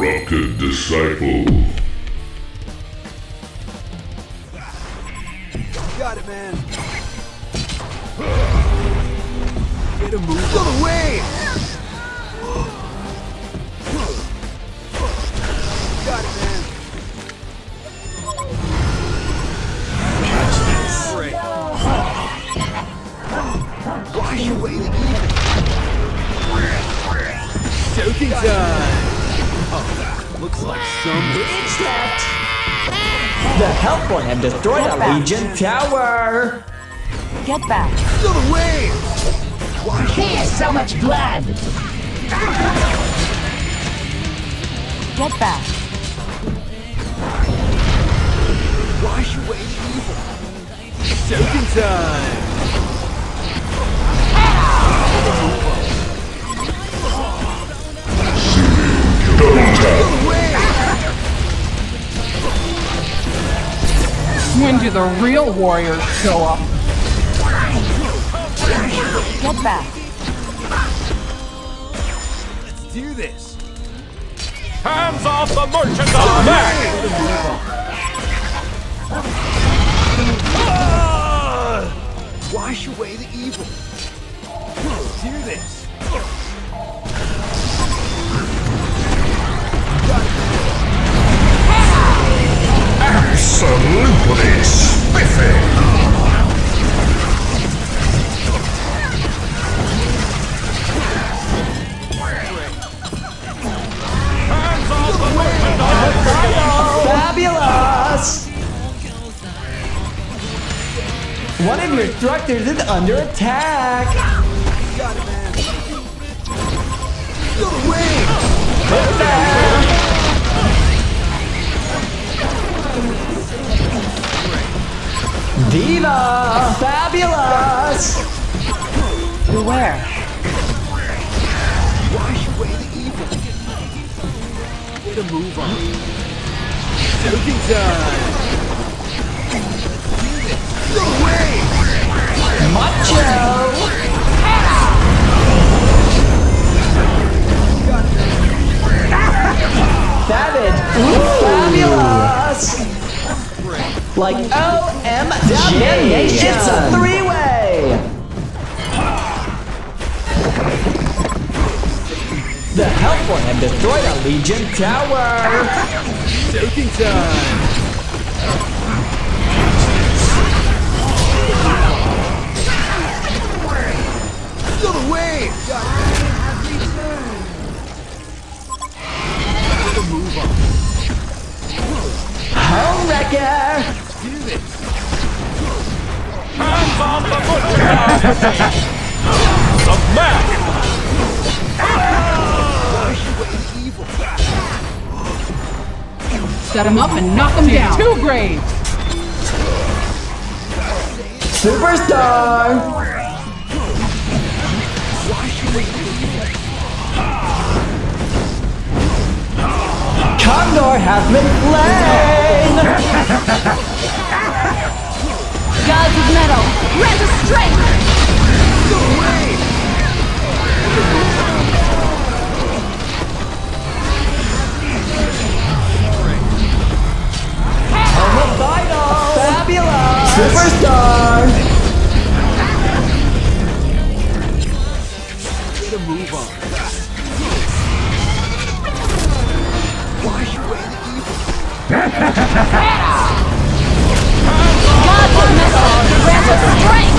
Corrupted disciple. Got it, man. Get a move. Go away! Got it, man. Catch this. Why are you waiting? Joking time. Oh, looks like some It's left. The Hellborn have destroyed a Legion tower. Get back. Go away! Here's so much blood. Get back. Why are you waiting evil? Joking time. When do the real warriors show up? Get back. Let's do this. Hands off the merchandise! Wash away the evil. Let's do this. Absolutely spiffy! Fabulous! One of your structures is under attack. Got it, man. Go away! Diva! Fabulous! Beware. Wash away the evil. Get a move on. Joking time. Go away! Macho! Savage! Fabulous! Like OMG! It's a three-way! The Hellborn have destroyed a Legion tower! Joking time. Go away! Get a move on. Home Wrecker! Do this. Hands off the merchandise! The Mac! Wash away the evil. Set them up and knock them down. Two graves. Superstar! Wash away the evil. Condor has been slain! Gods of metal, grant us strength. Go away! Homicidal! Fabulous! Superstar! Get a move on. Wash away the evil. Gods of metal, grant us strength.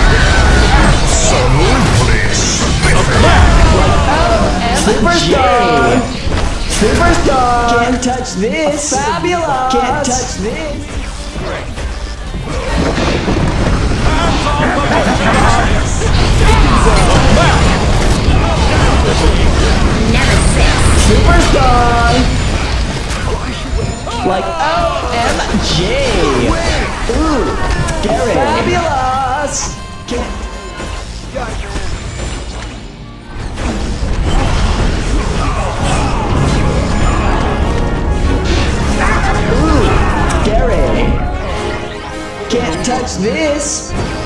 Absolutely spiffy! Superstar! Superstar! Can't touch this! Fabulous! Can't touch this! Hands off the merchandise! Superstar! Like OMG! Ooh! Gary! Fabulous! Can't Got it, man. Gary! Can't touch this!